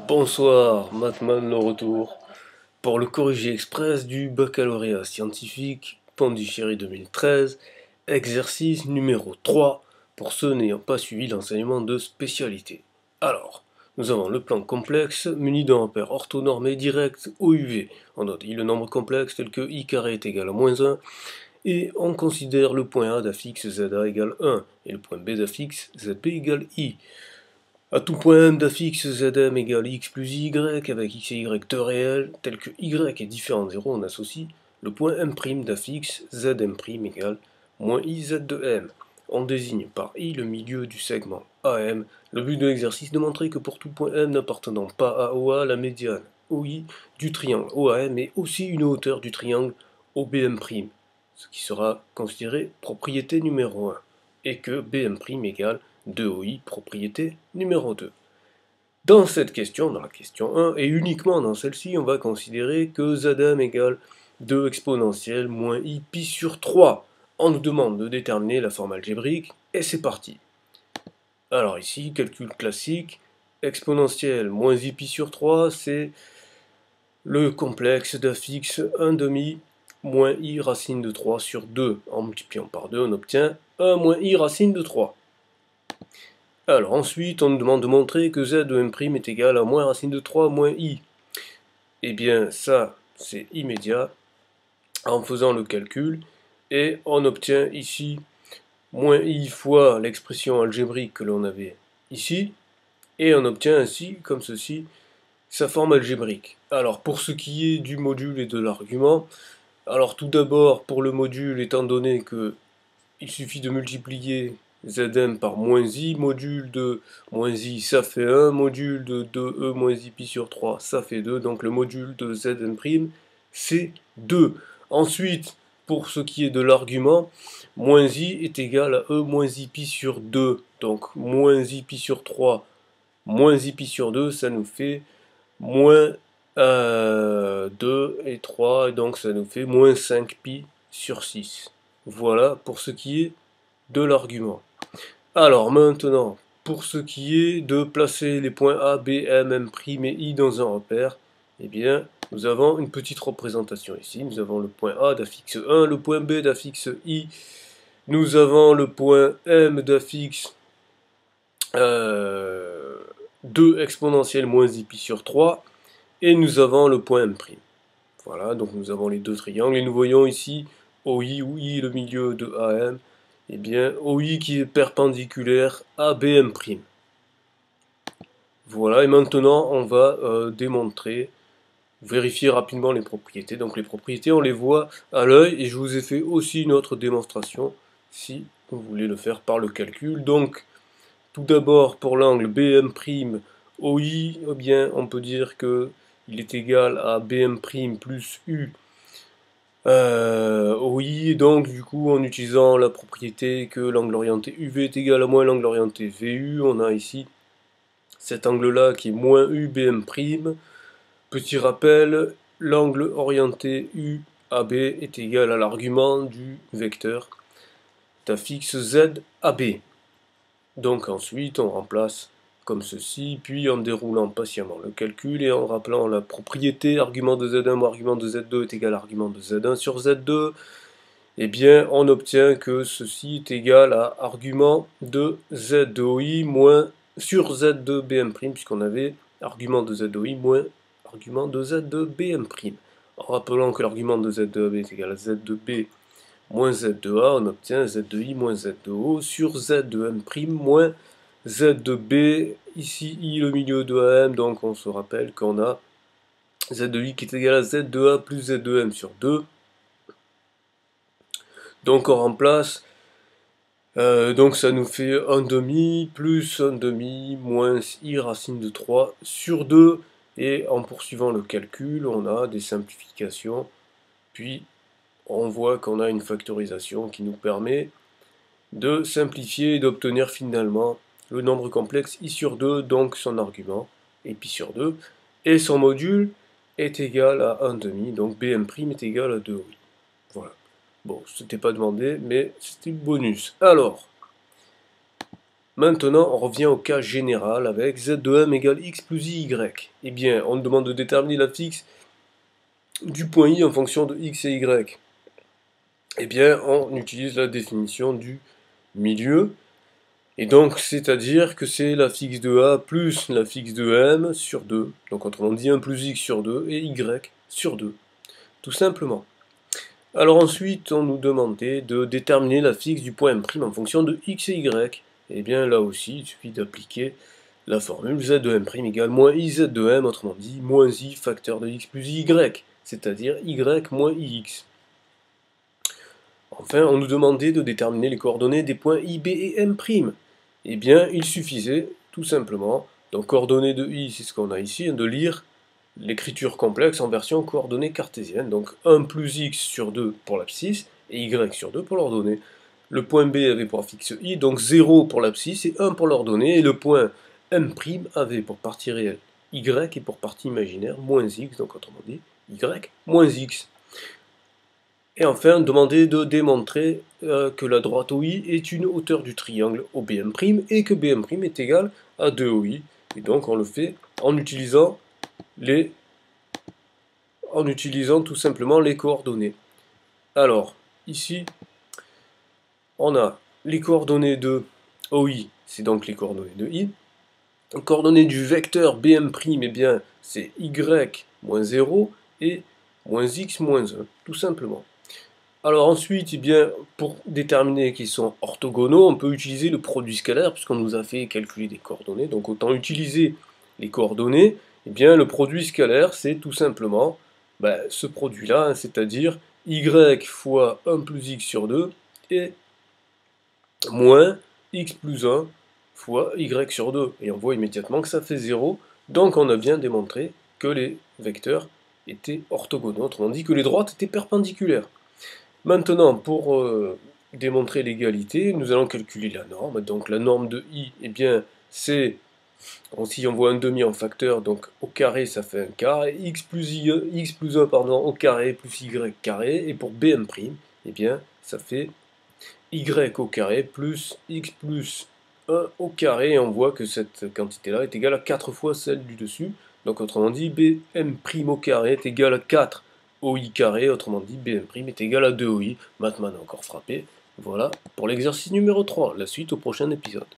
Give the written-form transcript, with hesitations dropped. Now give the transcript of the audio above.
Bonsoir, Matman le retour pour le corrigé express du baccalauréat scientifique Pondichéry 2013, exercice numéro 3 pour ceux n'ayant pas suivi l'enseignement de spécialité. Alors, nous avons le plan complexe muni d'un repère orthonormé direct OUV. On note le nombre complexe tel que i carré est égal à moins 1 et on considère le point A d'affixe ZA égale 1 et le point B d'affixe ZB égale I. À tout point M d'affixe Zm égale x plus y, avec x et y deux réels, tels que y est différent de 0, on associe le point M' d'affixe Zm' égale moins iz de M. On désigne par i le milieu du segment AM. Le but de l'exercice est de montrer que pour tout point M n'appartenant pas à OA, la médiane OI du triangle OAM est aussi une hauteur du triangle OBM', ce qui sera considéré propriété numéro 1, et que B'M' égale 2OI, propriété numéro 2. Dans cette question, dans la question 1, et uniquement dans celle-ci, on va considérer que Zm égale 2 exponentielle moins i pi sur 3. On nous demande de déterminer la forme algébrique, et c'est parti. Alors ici, calcul classique, exponentielle moins i pi sur 3, c'est le complexe d'affixe 1 demi moins i racine de 3 sur 2. En multipliant par 2, on obtient 1 moins i racine de 3. Alors ensuite, on nous demande de montrer que z de m' est égal à moins racine de 3 moins i. Eh bien, ça, c'est immédiat en faisant le calcul. Et on obtient ici moins i fois l'expression algébrique que l'on avait ici. Et on obtient ainsi, comme ceci, sa forme algébrique. Alors, pour ce qui est du module et de l'argument, alors tout d'abord, pour le module, étant donné que il suffit de multiplier Zm par moins i, module de moins i, ça fait 1, module de 2e moins i pi sur 3, ça fait 2, donc le module de Zm', c'est 2. Ensuite, pour ce qui est de l'argument, moins i est égal à e moins i pi sur 2, donc moins i pi sur 3, moins i pi sur 2, ça nous fait moins 2 et 3, et donc ça nous fait moins 5 pi sur 6. Voilà pour ce qui est de l'argument. Alors maintenant, pour ce qui est de placer les points A, B, M, M' et I dans un repère, eh bien, nous avons une petite représentation ici. Nous avons le point A d'affixe 1, le point B d'affixe I, nous avons le point M d'affixe 2 exponentielle moins I pi sur 3, et nous avons le point M'. Voilà, donc nous avons les deux triangles, et nous voyons ici OI, où I est le milieu de AM, eh bien, OI qui est perpendiculaire à BM'. Voilà, et maintenant, on va démontrer, vérifier rapidement les propriétés. Donc les propriétés, on les voit à l'œil, et je vous ai fait aussi une autre démonstration, si vous voulez le faire par le calcul. Donc, tout d'abord, pour l'angle BM', OI, eh bien, on peut dire que il est égal à BM' plus U oui, donc du coup, en utilisant la propriété que l'angle orienté UV est égal à moins l'angle orienté VU, on a ici cet angle-là qui est moins UBM'. Petit rappel, l'angle orienté UAB est égal à l'argument du vecteur d'affixe ZAB. Donc ensuite, on remplace comme ceci, puis en déroulant patiemment le calcul et en rappelant la propriété argument de Z1 moins argument de Z2 est égal à argument de Z1 sur Z2, eh bien on obtient que ceci est égal à argument de Z de OI moins sur Z de BM', puisqu'on avait argument de Z de OI moins argument de Z de BM'. En rappelant que l'argument de Z de AB est égal à Z de B moins Z de A, on obtient Z de I moins Z de O sur Z de M' moins Z de B, ici I le milieu de AM, donc on se rappelle qu'on a Z de I qui est égal à Z de A plus Z de M sur 2. Donc on remplace, donc ça nous fait 1 demi plus 1 demi moins I racine de 3 sur 2. Et en poursuivant le calcul, on a des simplifications, puis on voit qu'on a une factorisation qui nous permet de simplifier et d'obtenir finalement le nombre complexe i sur 2, donc son argument, et pi sur 2, et son module est égal à 1 demi, donc Bm' est égal à 2 oui. Voilà. Bon, c'était pas demandé, mais c'était le bonus. Alors, Maintenant, on revient au cas général avec z de m égale x plus y. Eh bien, on nous demande de déterminer la fixe du point i en fonction de x et y. Eh bien, on utilise la définition du milieu. Et donc, c'est-à-dire que c'est la fixe de a plus la fixe de m sur 2. Donc, autrement dit, 1 plus x sur 2 et y sur 2. Tout simplement. Alors ensuite, on nous demandait de déterminer la fixe du point m' en fonction de x et y. Et bien là aussi, il suffit d'appliquer la formule z de m' égale moins iz de m, autrement dit, moins i facteur de x plus y, c'est-à-dire y moins ix. Enfin, on nous demandait de déterminer les coordonnées des points i, b et m'. Eh bien, il suffisait, tout simplement, donc coordonnées de i, c'est ce qu'on a ici, de lire l'écriture complexe en version coordonnées cartésienne, donc 1 plus x sur 2 pour l'abscisse, et y sur 2 pour l'ordonnée. Le point B avait pour fixe i, donc 0 pour l'abscisse et 1 pour l'ordonnée, et le point M' avait pour partie réelle y et pour partie imaginaire moins x, donc autrement dit y moins x. Et enfin, demander de démontrer que la droite OI est une hauteur du triangle OBM' et que BM' est égal à 2OI. Et donc on le fait en utilisant tout simplement les coordonnées. Alors, ici, on a les coordonnées de OI, c'est donc les coordonnées de I. Les coordonnées du vecteur BM', eh bien, c'est Y moins 0 et moins X moins 1, tout simplement. Alors ensuite, eh bien, pour déterminer qu'ils sont orthogonaux, on peut utiliser le produit scalaire, puisqu'on nous a fait calculer des coordonnées. Donc autant utiliser les coordonnées. Eh bien, le produit scalaire, c'est tout simplement ce produit-là, hein, c'est-à-dire y fois 1 plus x sur 2 et moins x plus 1 fois y sur 2. Et on voit immédiatement que ça fait 0. Donc on a bien démontré que les vecteurs étaient orthogonaux, autrement dit que les droites étaient perpendiculaires. Maintenant, pour démontrer l'égalité, nous allons calculer la norme. Donc la norme de i, eh bien, c'est, si on voit un demi en facteur, donc au carré ça fait un quart, et x plus 1 pardon, au carré plus y carré, et pour bm', eh bien, ça fait y au carré plus x plus 1 au carré, et on voit que cette quantité-là est égale à 4 fois celle du dessus. Donc autrement dit, bm' au carré est égal à 4 OI carré, autrement dit BM' est égal à 2OI. Mathman a encore frappé. Voilà pour l'exercice numéro 3. La suite au prochain épisode.